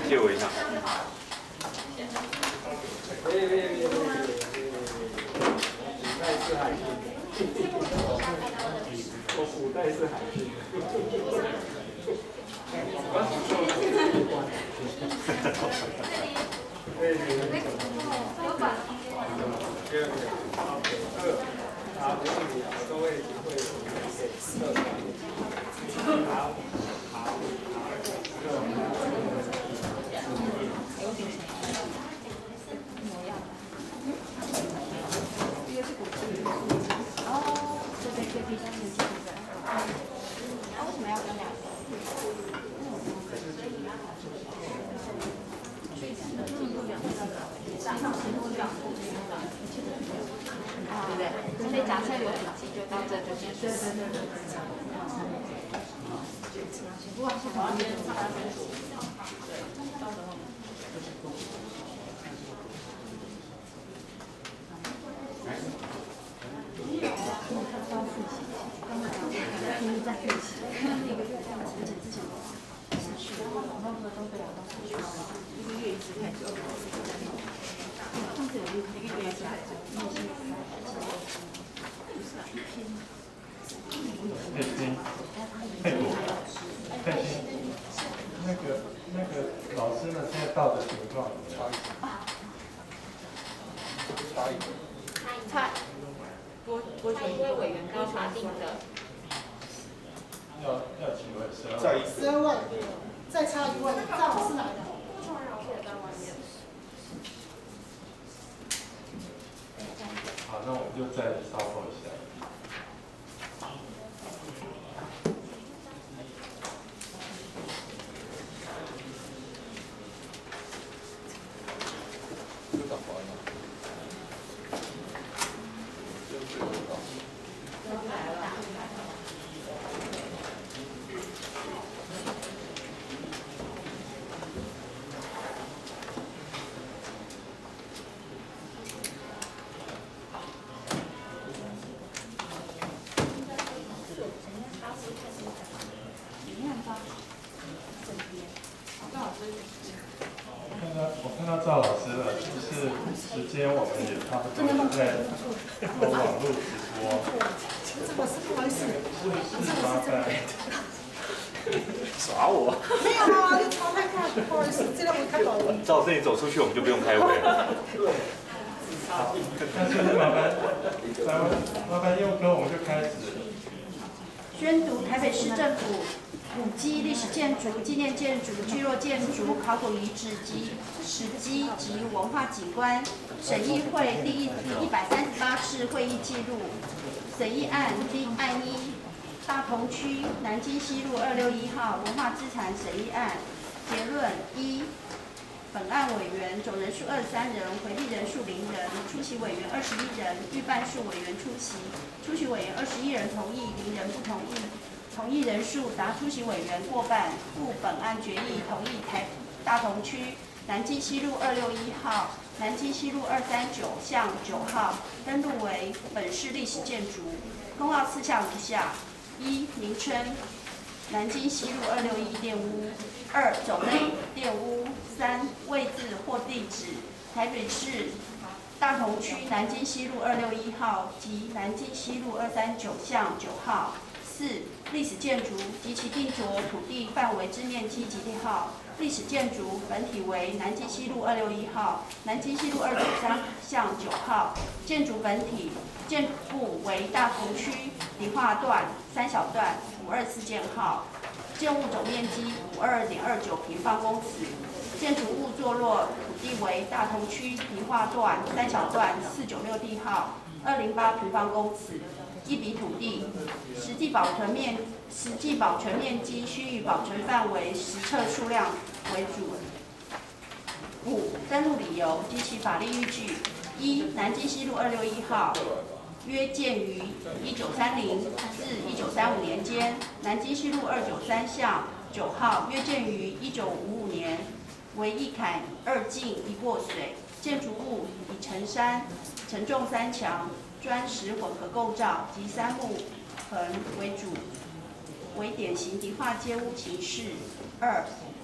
借我一下。 古代是海军。 所以假设有笔记就到这就结束。 那个老师呢？现在到的情况差一位委员高法定的。 要几位 ？12位，再差1位，赵老师来的。 好，那我们就再稍后一下。我看到赵老师了，就是时间我们也差不多在网络直播。 我是不好意思， 麻烦。 耍我？ 没有啊，你淘汰看，不好意思，这个我看到了。 赵这你走出去，我们就不用开会了。 好，那现在麻烦佑哥，我们就开始。 宣读台北市政府古迹、历史建筑、纪念建筑、聚落建筑、考古遗址及史迹及文化景观审议会第138次会议记录。审议案第案一，大同区南京西路261号文化资产审议案。结论一，本案委员总人数23人，回避人数0人，出席委员21人，预办数委员出席，出席委员21人同意，0人不同意。同意人数达出席委员过半，故本案决议同意大同区南京西路261号、南京西路239巷9号登录为本市历史建筑。公告事项如下：一、名称：南京西路261店屋；二、种类：店屋；三、位置或地址：台北市大同区南京西路261号及南京西路239巷9号。四、历史建筑及其定着土地范围之面积及地号。历史建筑本体为南京西路261号、南京西路293巷9号。建筑本体建物为大同区迪化段3小段524件号。建物总面积52.29平方公尺。建筑物坐落土地为大同区迪化段3小段496地号208平方公尺。一笔土地，实际保存面积须以保存范围实测数量为主。五、登录理由及其法律依据：一、南京西路261号约建于1930至1935年间，南京西路293巷9号约建于1955年，为一坎二进一过水，建筑物以承重3墙。砖石混合构造及3木棚为主，为典型迪化街屋形式。二、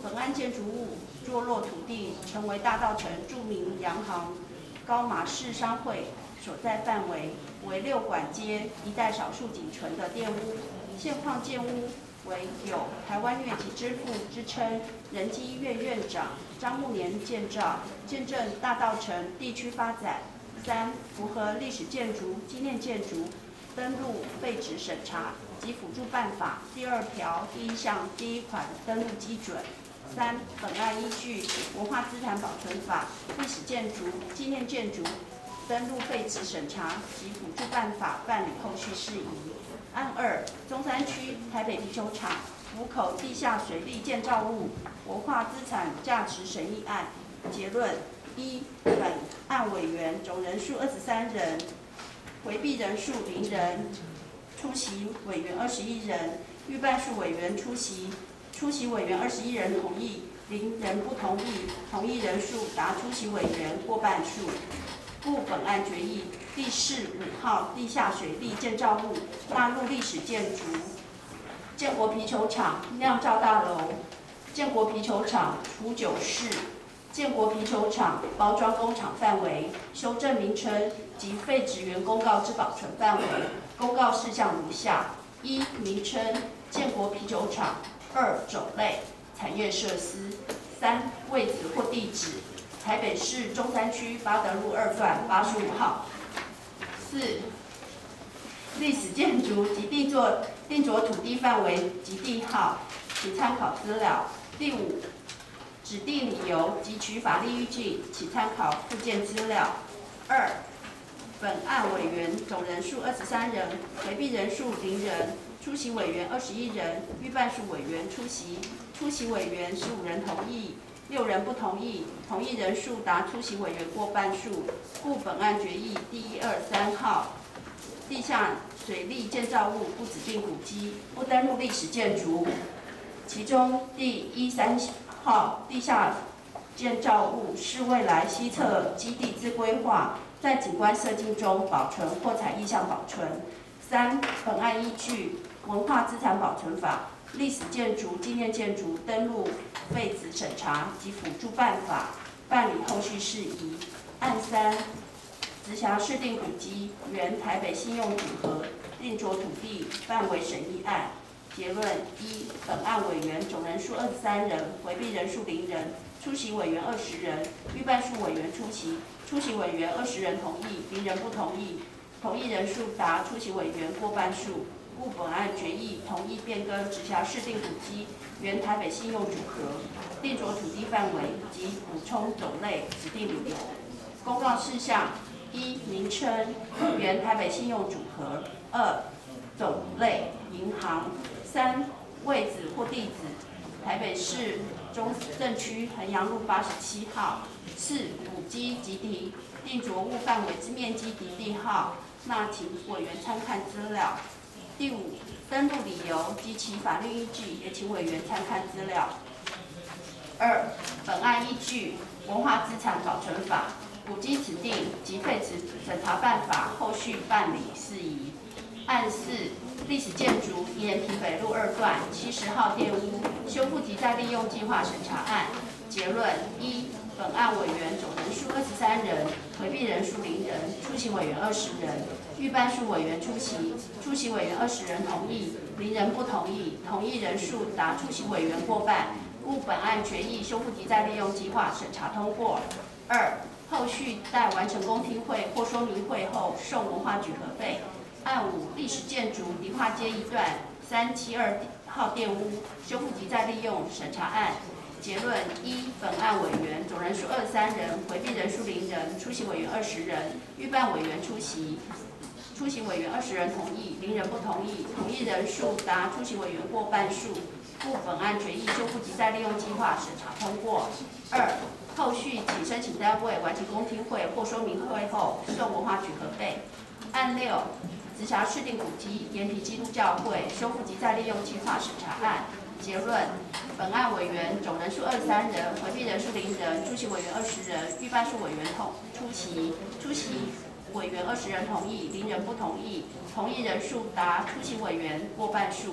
本案建筑物坐落土地成为大稻埕著名洋行高马士商会所在范围，为六管街一带少数仅存的店屋。现况建屋为有台湾乐器之父之称，仁济医院院长张慕年建造，见证大稻埕地区发展。3、符合历史建筑、纪念建筑登录废止审查及辅助办法第2条第1项第1款登录基准。3、本案依据文化资产保存法、历史建筑、纪念建筑登录废止审查及辅助办法办理后续事宜。案2，中山区台北啤酒厂湖口地下水利建造物文化资产价值审议案。结论：1、本案委员总人数23人，回避人数0人，出席委员21人，预办数委员出席委员21人同意，0人不同意，同意人数达出席委员过半数。故本案决议第4、5号地下水利建造物纳入历史建筑。建国啤酒厂酿造大楼、建国啤酒厂储酒室、建国啤酒厂包装工厂范围、修正名称及废止原公告之保存范围。公告事项如下：1、名称建国啤酒厂；2、种类产业设施；3、位置或地址台北市中山区八德路2段85号。4、历史建筑及定着土地范围及地号，请参考资料。第5，指定理由及其法律依据，请参考附件资料。2、本案委员总人数23人，回避人数0人，出席委员21人，预办数委员出席委员15人同意，6人不同意，同意人数达出席委员过半数。故本案决议第1、2、3号地下水利建造物不指定古迹，不登录历史建筑。其中第1、3号地下建造物是未来西侧基地之规划，在景观设计中保存或采意向保存。3、本案依据文化资产保存法、历史建筑、纪念建筑登录废止审查及辅助办法办理后续事宜。案3，直辖市定古迹原台北信用组合定着土地范围审议案。结论：1、本案委员总人数23人，回避人数0人，出席委员20人，预办数委员出席委员20人同意，0人不同意，同意人数达出席委员过半数。故本案决议同意变更直辖市定古迹原台北信用组合定着土地范围及补充种类指定理由。公告事项：1、名称原台北信用组合；2、种类银行；3、位置或地址台北市中正区衡阳路87号；4、古迹及其定着物范围之面积及地号，那请委员参看资料。第5，登录理由及其法律依据，也请委员参看资料。2、本案依据文化资产保存法、古迹指定及废止审查办法后续办理事宜。案4，历史建筑延平北路2段70号店屋修复及再利用计划审查案。结论：1、本案委员总人数23人，回避人数0人，出席委员20人，预办数委员出席委员20人同意，0人不同意，同意人数达出席委员过半。故本案决议修复及再利用计划审查通过。2、后续待完成公听会或说明会后，送文化局核备。案5，历史建筑迪化街1段372号店屋修复及再利用审查案。结论：1、本案委员总人数23人，回避人数0人，出席委员20人，预办委员出席委员20人同意，0人不同意，同意人数达出席委员过半数。故本案决议修复及再利用计划审查通过。2、后续请申请单位完成公听会或说明会后，送文化局核备。案6，直辖市定古迹延平基督教会修复及再利用计划审查案。结论：本案委员总人数23人，回避人数0人，出席委员20人，预办数委员出席委员20人同意，0人不同意，同意人数达出席委员过半数。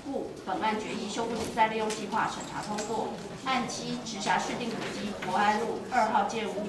故本案决议修复及再利用计划审查通过。案七，直辖市定古迹国安路2号街屋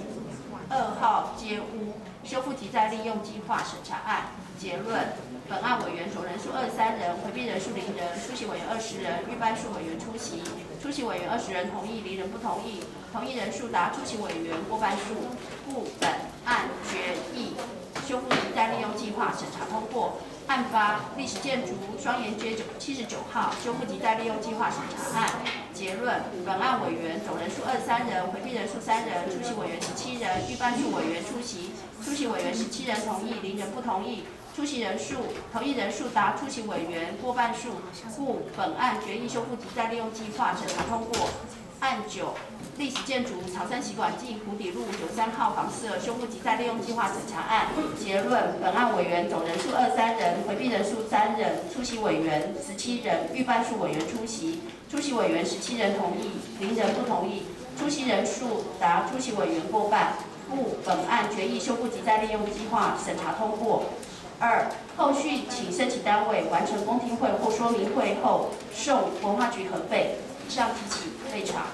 修复及再利用计划审查案。结论：本案委员总人数23人，回避人数0人，出席委员20人，预办数委员出席。出席委员20人同意，0人不同意，同意人数达出席委员过半数，故本案决议修复及再利用计划审查通过。案八，历史建筑双沿街79号修复及再利用计划审查案。结论：本案委员总人数23人，回避人数3人，出席委员17人，预办数委员出席。出席委员17人同意，0人不同意，同意人数达出席委员过半数，故本案决议修复及再利用计划审查通过。案九，历史建筑草山习馆暨湖底路93号房舍修复及再利用计划审查案。结论：本案委员总人数23人，回避人数3人，出席委员17人，预办数委员出席。出席委员17人同意，0人不同意，出席人数达出席委员过半，故本案决议修复及再利用计划审查通过。2. 后续请申请单位完成公听会或说明会后，送文化局核备。以上提起备查。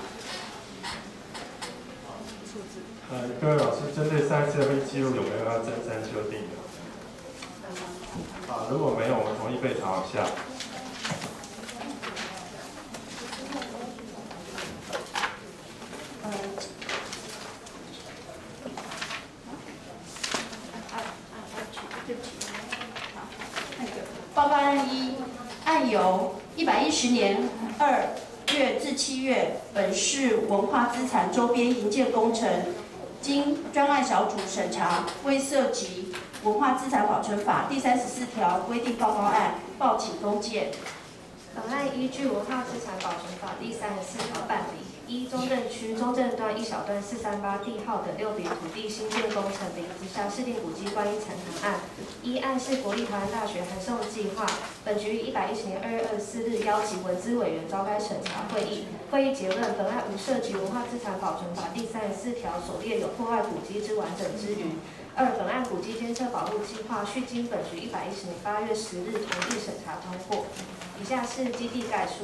各位老师，针对上一次的会议记录有没有要增删修订的？如果没有，我们同意备查往下。 对不起，好，报告案一，案由110年2月至7月，本市文化资产周边营建工程，经专案小组审查，未涉及文化资产保存法第34条规定报告案，报请公检。 本案依据文化资产保存法第34条办理。一、中正区中正段一小段438地号的6笔土地新建工程林直辖市定古迹关于陈谈案。一、案是国立台湾大学函授计划，本局于110年2月24日邀集文资委员召开审查会议。会议结论：本案无涉及文化资产保存法第34条所列有破坏古迹之完整之余。2. 本案古迹监测保护计划须经本局110年8月10日同意审查通过。以下是基地概述。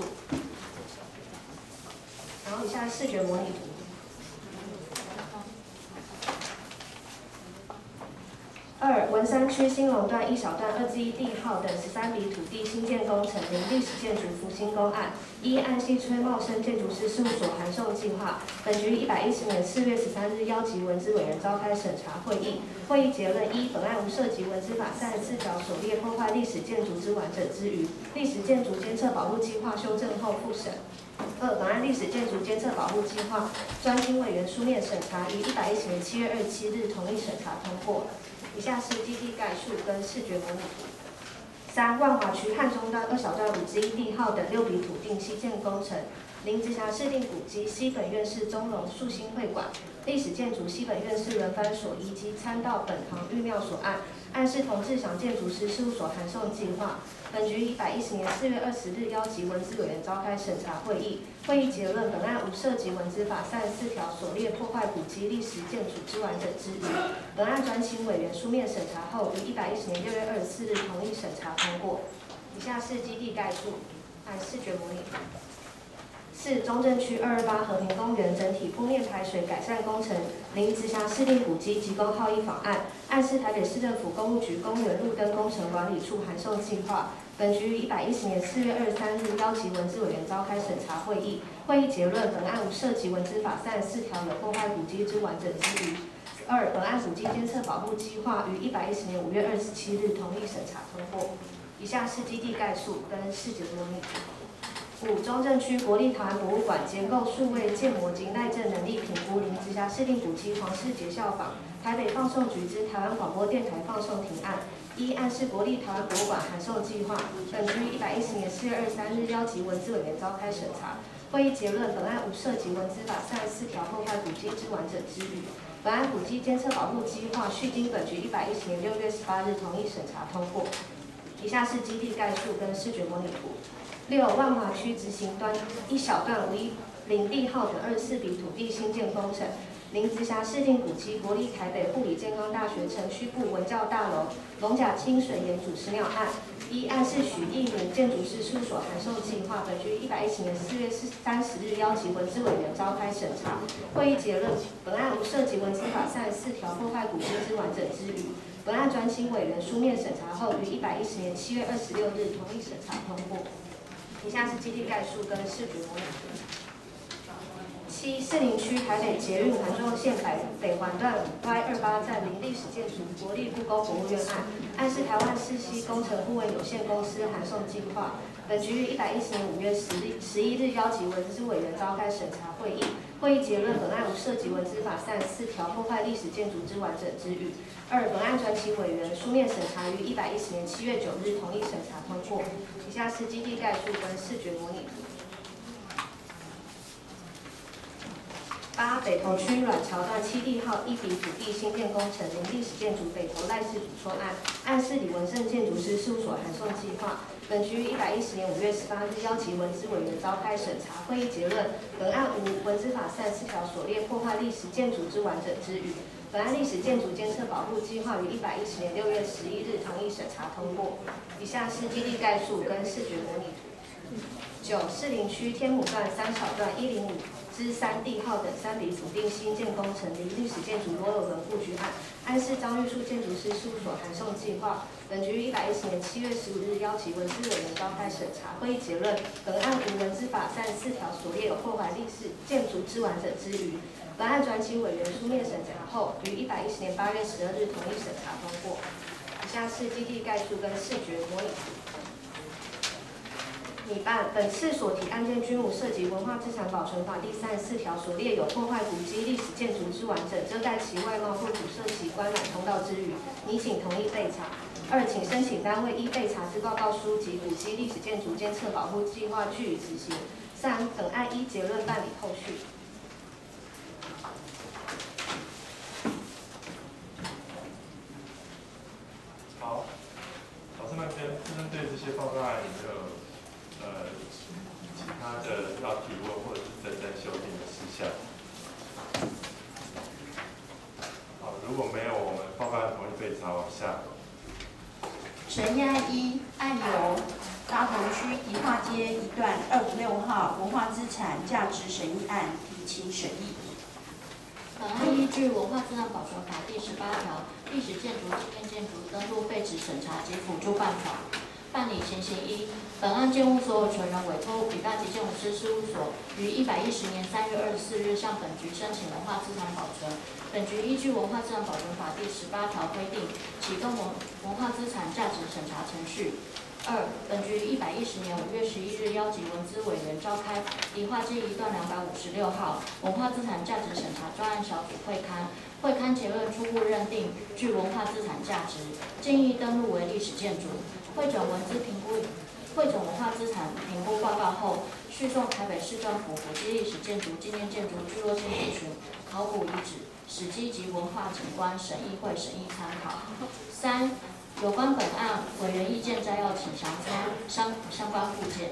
然后以下是视觉模拟图。2. 文山区新龙段一小段2至1地号等13笔土地新建工程林历史建筑复兴公案。一、案系崔茂生建筑师事务所函授计划，本局110年4月13日邀集文资委员召开审查会议。会议结论：一、本案无涉及文资法34条所列破坏历史建筑之完整之余，历史建筑监测保护计划修正后复审。2. 本案历史建筑监测保护计划专听委员书面审查，于110年7月27日同意审查通过。以下是基地概述跟视觉模拟图。3. 万华区汉中段2小段5至1地号等6笔土地新建工程，林直辖市定古迹西本院士钟龙树兴会馆，历史建筑西本院士轮番所遗迹参道本堂御庙所案，案是童志祥建筑师事务所函授计划。本局110年4月20日邀集文资委员召开审查会议。会议结论：本案无涉及文资法34条所列破坏古迹历史建筑之完整之余。本案专请委员书面审查后，于110年6月24日同意审查通过。以下是基地概述，按视觉模拟。4. 中正区228和平公园整体铺面排水改善工程林直辖市定古迹及公号一仿案，案是台北市政府公务局公园路灯工程管理处函授计划。本局于110年4月23日邀集文资委员召开审查会议。会议结论：本案无涉及文资法34条有破坏古迹之完整之余。2. 本案古迹监测保护计划于110年5月27日同意审查通过。以下是基地概述跟视觉模拟图。5. 中正区国立台湾博物馆结构数位建模及耐震能力评估林直辖市定古迹黄氏节效坊台北放送局之台湾广播电台放送庭案。一、案是国立台湾博物馆函授计划，本局110年4月23日邀集文资委员召开审查。会议结论：本案无涉及文资法34条破坏古迹之完整之余。本案古迹监测保护计划须经本局110年6月18日同意审查通过。以下是基地概述跟视觉模拟图。6. 万华区执行端一小段510地号等24笔土地新建工程，林直辖市定古迹国立台北护理健康大学城区部文教大楼龙甲清水岩主石鸟案， 一、案是许一鸣建筑师事务所函授计划，本局110年4月30日邀集文资委员召开审查。会议结论：本案无涉及文资法34条破坏古迹之完整之余。本案专请委员书面审查后，于110年7月26日同意审查通过。以下是基地概述跟视觉模拟图。7、士林区台北捷运环状线北环段 Y28站林历史建筑国立故宫博物院案，案是台湾世熙工程顾问有限公司函授计划。本局于110年5月11日邀集文资委员召开审查会议。会议结论：本案无涉及文资法34条破坏历史建筑之完整之余。2、本案专请委员书面审查于110年7月9日同意审查通过。以下是基地概述跟视觉模拟图。8、北投区阮桥段7地号1笔土地新建工程林历史建筑北投赖氏主错案，案是李文胜建筑师事务所函授计划。本局于110年5月18日邀集文资委员召开审查会议结论：本案无文资法34条所列破坏历史建筑之完整之余。本案历史建筑监测保护计划于110年6月11日同意审查通过。以下是基地概述跟视觉模拟图。9、士林区天母段3小段105之3地号等3笔土地新建工程林历史建筑罗有伦故居案，案是张玉树建筑师事务所函授计划。本局于110年7月15日邀集文资委员召开审查会议结论：本案无文资法34条所列有破坏历史建筑之完整之余。本案专请委员书面审查后，于110年8月12日同意审查通过。以下是基地概述跟视觉模拟图。拟办本次所提案件均无涉及文化资产保存法第34条所列有破坏古迹历史建筑之完整，遮盖其外貌或阻塞其观览通道之余，拟请同意备查。2、请申请单位依备查之报告书及古迹历史建筑监测保护计划据以执行。3、本案依结论办理后续。 好，老师们针对这些报告案有没有其他的要提问或者是真正修订的事项？好，如果没有，我们报告案同意备查往下。 审议案1，案由大同区迪化街一段256号文化资产价值审议案提请审议。 本案依据《文化资产保存法》第18条历史建筑、纪念建筑登录废止审查及辅助办法办理情形1，本案建物所有权人委托比大吉建筑师事务所于110年3月24日向本局申请文化资产保存。本局依据《文化资产保存法》第18条规定，启动文化资产价值审查程序。2、本局110年5月11日邀集文资委员召开迪化街一段256号文化资产价值审查专案小组会勘，会勘结论初步认定具文化资产价值，建议登录为历史建筑。会诊文化资产评估报告后，续送台北市政府古迹历史建筑、纪念建筑、聚落建筑群、考古遗址、史迹及文化景观审议会审议参考。3、有关本案委员意见摘要请详参相关附件，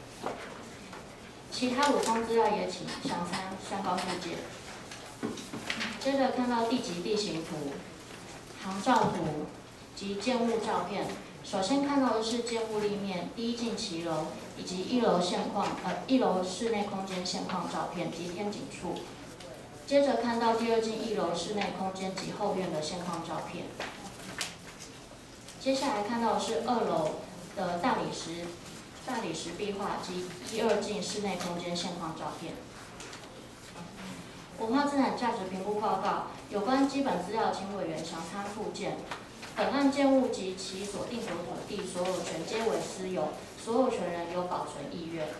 其他补充资料也请详参相关附件。接着看到地籍地形图、航照图及建物照片。首先看到的是建物立面、第一进骑楼以及1楼室内空间现况照片及天井处。接着看到第二进1楼室内空间及后院的现况照片。接下来看到的是2楼的大理石壁画及1、2进室内空间现况照片。文化资产价值评估报告有关基本资料，请委员详参附件。本案建物及其所定所土地所有权皆为私有，所有权人有保存意愿。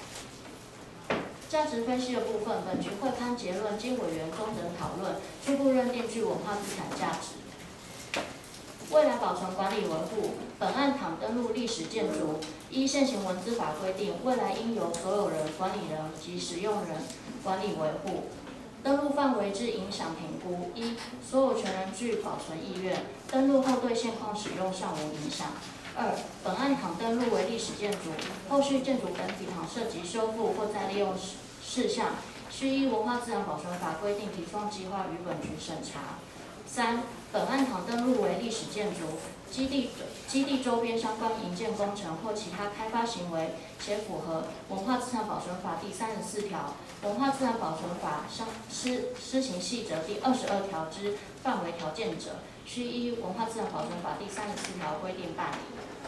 价值分析的部分，本局会勘结论经委员中等讨论，初步认定具文化资产价值。未来保存管理维护，本案倘登录历史建筑，依现行文资法规定，未来应由所有人、管理人及使用人管理维护。登录范围之影响评估：1、所有权人具保存意愿，登录后对现况使用尚无影响。2、本案倘登录为历史建筑，后续建筑本体倘涉及修复或再利用事项，需依文化资产保存法规定提创计划与本局审查。 3. 本案堂登录为历史建筑，基地周边相关营建工程或其他开发行为，且符合文化资产保存法第34条、文化资产保存法施行细则第22条之范围条件者，需依文化资产保存法第34条规定办理。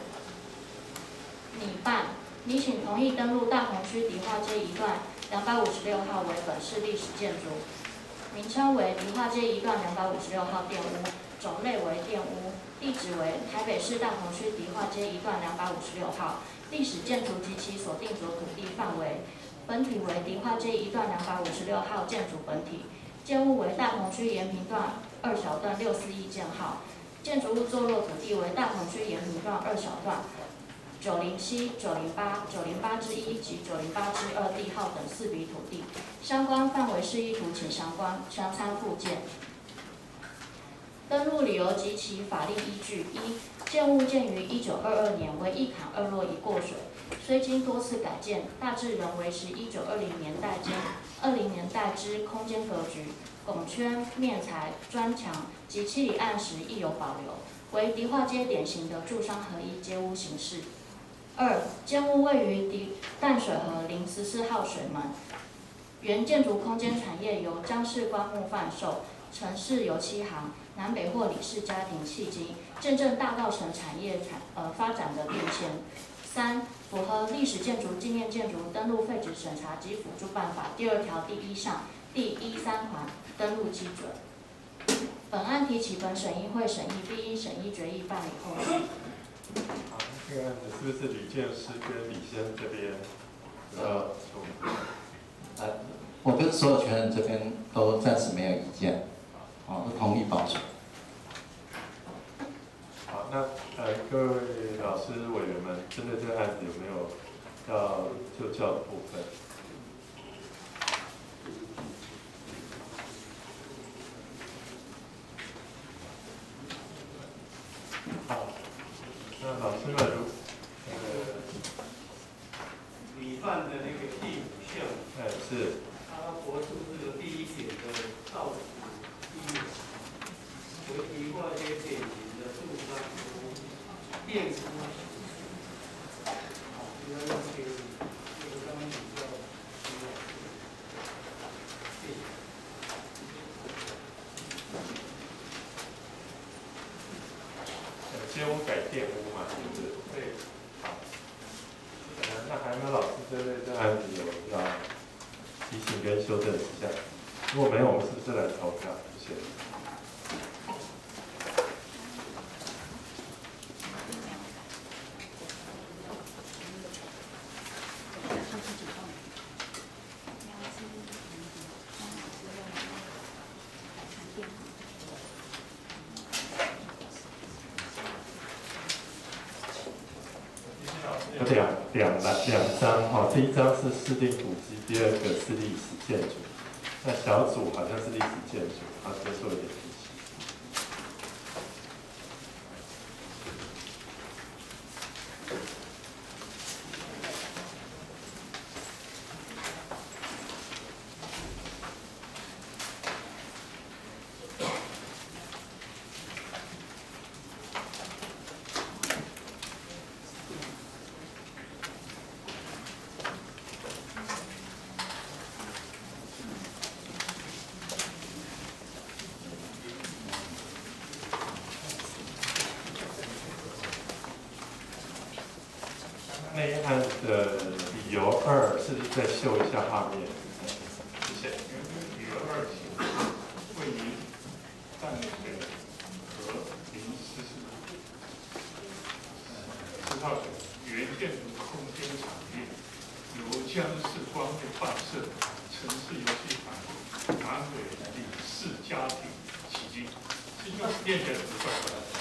拟办，拟请同意登录大同区迪化街一段256号为本市历史建筑，名称为迪化街一段256号店屋，种类为店屋，地址为台北市大同区迪化街一段256号，历史建筑及其所定着土地范围，本体为迪化街一段256号建筑本体，建物为大同区延平段2小段641建号，建筑物坐落土地为大同区延平段2小段907、908、908之1及908之2地号等4笔土地，相关范围示意图请相参附件。登录理由及其法令依据：1. 建物建于1922年，为一坎二落一过水，虽经多次改建，大致仍维持1920年代间20年代之空间格局，拱圈、面材、砖墙及七里岸石亦有保留，为迪化街典型的住商合一街屋形式。2. 建物位于淡水河临14号水门，原建筑空间产业由江氏棺木贩售，城市油漆行、南北货李氏家庭迄今，见证大稻埕产业发展的变迁。3. 符合历史建筑纪念建筑登录废止审查及辅助办法第2条第1项第13款登录基准。本案提起本审议会审议，并依审议决议办理后续。 好，这个案子是不是吕建师跟李先这边要处理？ 我跟所有权人这边都暂时没有意见，都同意保存。 好，那各位老师委员们，针对这个案子有没有要就教的部分？好，那老师们你犯的那个第5项， 是。 他驳出这个第1点的造纸第1点，为迪化街典型的住商店屋。好，不要用这个刚刚比较。 街屋改店屋嘛，是不是？对。好。那还有没有老师针对这案子有要提醒跟修正一下？如果没有，我们是不是来投票？谢谢。有两张哈，第一张是市定古迹，第二个是历史建筑。那小组好像是历史建筑，他多做一点提醒。那一案的理由2是不是再秀一下画面？谢谢。 理由2型位于淡水河临14号水，原建筑空间产业由江氏光电放射、城市油气行、南北李氏家庭起经，这就念起来不怪怪的。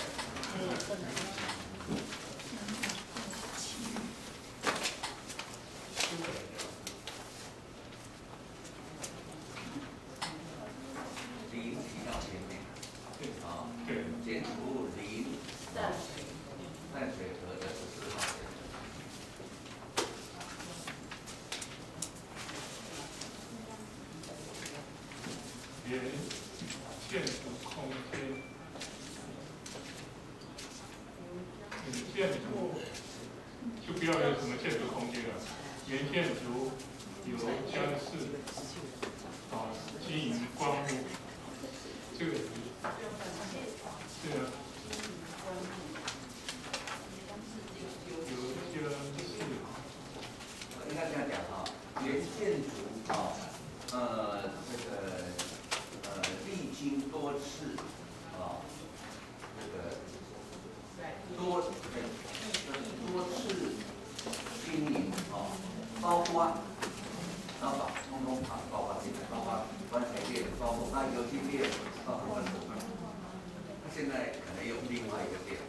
建筑空间，建筑就不要有什么建筑空间了，原建筑有将是经营光污，这个应该这样讲啊，原建筑历经多次多次经营包括通通包括这个，包括关水链，包括油气链，包括它现在可能有另外一个链。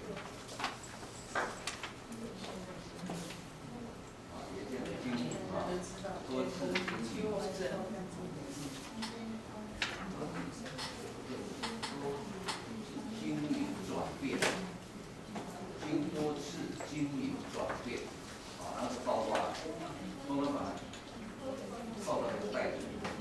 多次经营转变，经多次经营转变，然后包括通通把它放到这个袋子里面。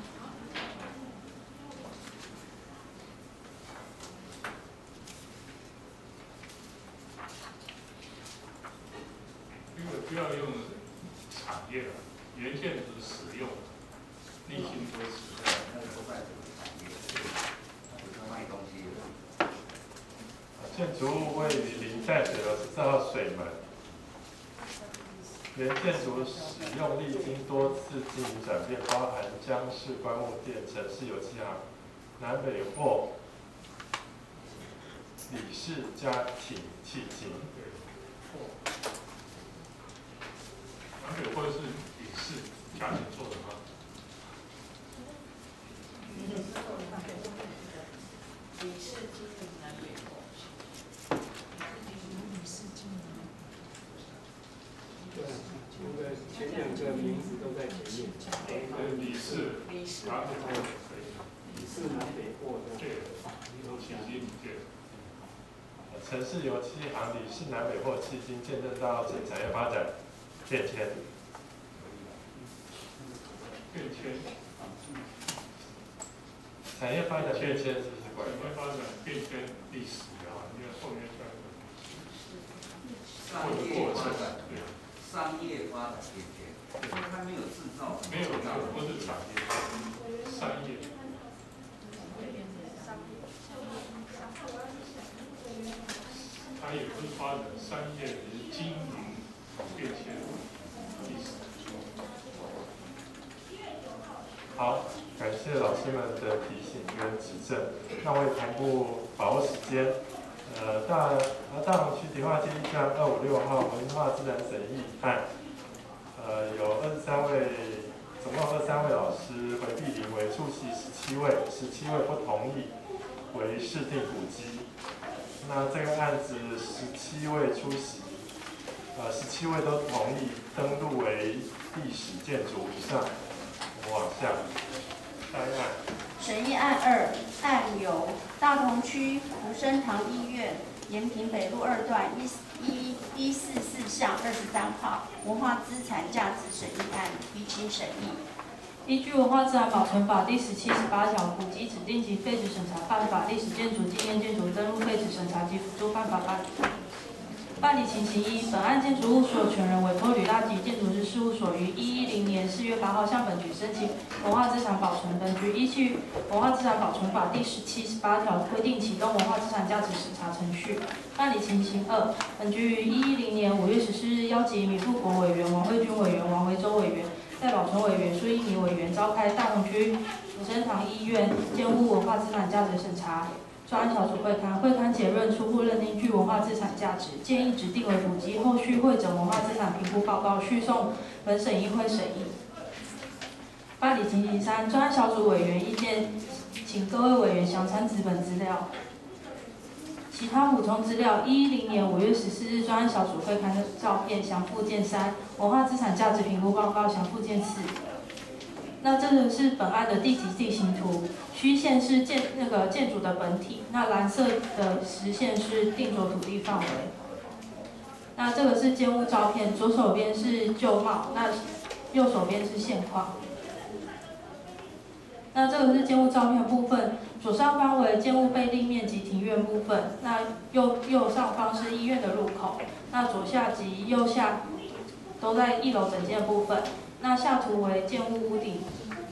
不要用产业了，原建筑使用，历经多次。 那个都在这个产业，不是卖东西的。 建筑物位于临淡水楼14号水门。原建筑使用历经多次经营转变，包含江氏关务店、城市油气行、南北货、李氏家庭迄今。 南北货是李氏家庭做的吗？ 李氏经营南北货。 对，那个前两个名字都在前面。 李氏，南北货， 李氏南北货的。 对，有起经对。 城市油气行、李氏南北货迄今见证到整产业发展变迁。 变迁。 产业发展变迁是不是关于？ 产业发展变迁历史啊，因为后面讲商业发展变迁，因为它没有制造， 没有不是产业，商业。它也不是发展商业，只是经营变迁历史。 好，感谢老师们的提醒跟指正。那我也同步把握时间。大同区迪化街一站256号文化自然审议案，有23位，总共23位老师回避临为出席17位，17位不同意为市定古迹。那这个案子17位出席，17位都同意登录为历史建筑。以上，我们往下。下一案。 审议案2，案由大同区福生堂医院延平北路2段144巷23号文化资产价值审议案提请审议。 依据《文化资产保存法》第17-18条，古迹指定及废止审查办法、历史建筑、纪念建筑登录废止审查及辅助办法办理情形一，本案建筑物所有权人委托吕大吉建筑师事务所于110年4月8号向本局申请文化资产保存。本局依据《文化资产保存法》第17-18条规定启动文化资产价值审查程序。办理情形2，本局于110年5月14日邀集米富国委员、王惠君委员、王维洲委员、代保存委员、苏一妮委员召开大同区福生堂医院建物文化资产价值审查专案小组会勘，会勘结论初步认定具文化资产价值，建议指定为古迹，后续会整文化资产评估报告，续送本审议会审议。办理情形3，专案小组委员意见，请各位委员详参纸本资料。其他补充资料：110年5月14日专案小组会勘的照片详附件3，文化资产价值评估报告详附件4。那这个是本案的地级地形图，虚线是建筑的本体，那蓝色的实线是定着土地范围。那这个是建物照片，左手边是旧貌，那右手边是现况。 那这个是建物照片的部分，左上方为建物被立面及庭院部分，那右上方是医院的入口，那左下及右下都在1楼整间的部分。那下图为建物屋顶。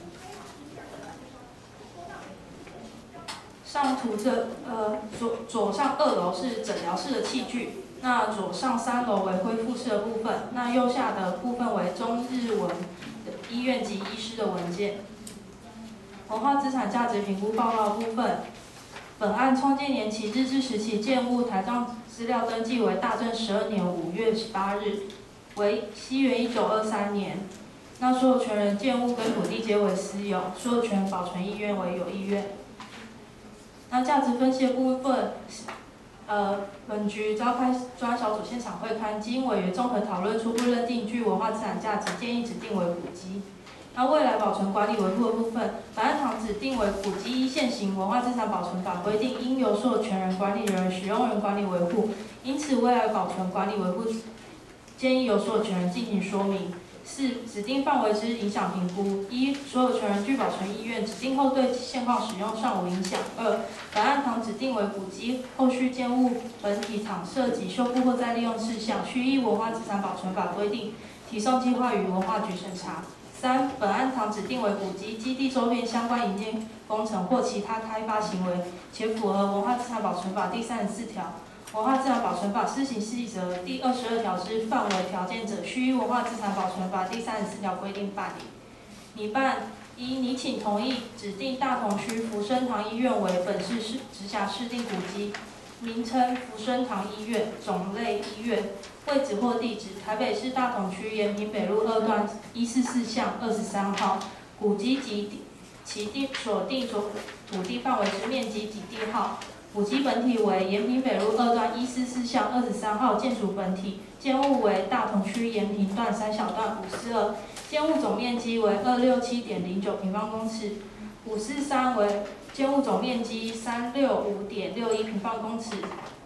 上图左上2楼是诊疗室的器具，那左上3楼为恢复室的部分，那右下的部分为中日文医院及医师的文件。文化资产价值评估报告部分，本案创建年期日治时期建物台账资料登记为大正12年5月18日，为西元1923年。那所有权人建物跟土地皆为私有，所有权保存意愿为有意愿。那价值分析的部分，本局召开专案小组现场会勘，经委员综合讨论，初步认定具文化资产价值，建议指定为古迹。那未来保存管理维护的部分，本案堂指定为古迹，依现行文化资产保存法规定，应由所有权人、管理人、使用人管理维护。因此，未来保存管理维护建议由所有权人进行说明。4. 指定范围之影响评估： 1. 所有权人具保存意愿，指定后对现况使用尚无影响。2. 本案堂指定为古迹，后续建物本体堂设及修复或再利用事项，需依文化资产保存法规定，提送计划于文化局审查。3. 本案堂指定为古迹，基地周边相关营建工程或其他开发行为，且符合文化资产保存法第34条。文化资产保存法施行细则第22条之范围条件者，需依文化资产保存法第34条规定办理。拟办1. 拟请同意指定大同区福生堂医院为本市直辖市定古迹，名称福生堂医院，种类医院，位置或地址台北市大同区延平北路2段144巷23号，古迹及其所定土地范围之面积及地号。古迹本体为延平北路2段144巷23号建筑本体，建物为大同区延平段3小段542，建物总面积为267.09平方公尺，543为建物总面积365.61平方公尺。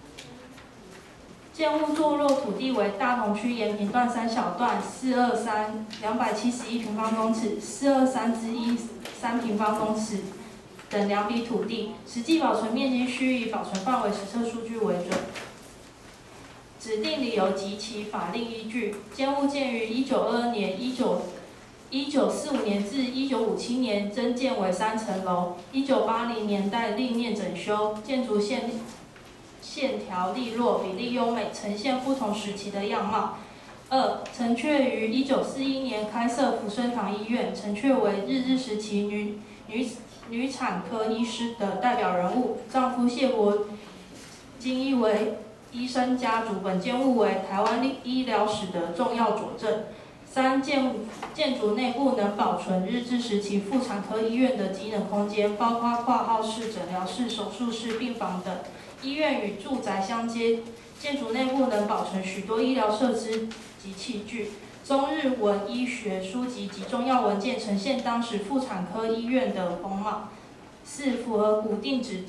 建物坐落土地为大同区延平段3小段423 271平方公尺，423之1 3平方公尺。等2笔土地，实际保存面积需以保存范围实测数据为准。指定理由及其法令依据：建物建于1922年、1945年至1957年增建为3层楼，1980年代立面整修，建筑线条利落，比例优美，呈现不同时期的样貌。2. 陈确于1941年开设福生堂医院，陈确为日治时期女产科医师的代表人物，丈夫谢国金亦为医生家族，本建物为台湾医疗史的重要佐证。3. 建筑内部能保存日治时期妇产科医院的机能空间，包括挂号室、诊疗室、手术室、病房等。医院与住宅相接，建筑内部能保存许多医疗设施及器具。中日文医学书籍及重要文件呈现当时妇产科医院的风貌。4. 符合古迹指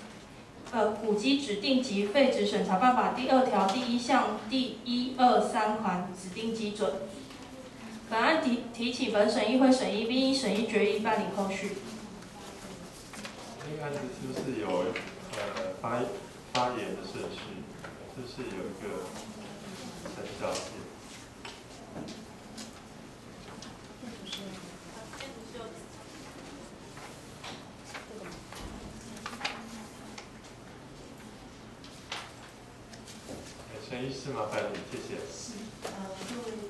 定及废止审查办法第2条第1项第1、2、3款指定基准。本案提起本审议会审议，并依审议决议办理后续。 这个案子是不是有发言的顺序？是不是有一个陈小姐？陈医师，麻烦你，谢谢。 各位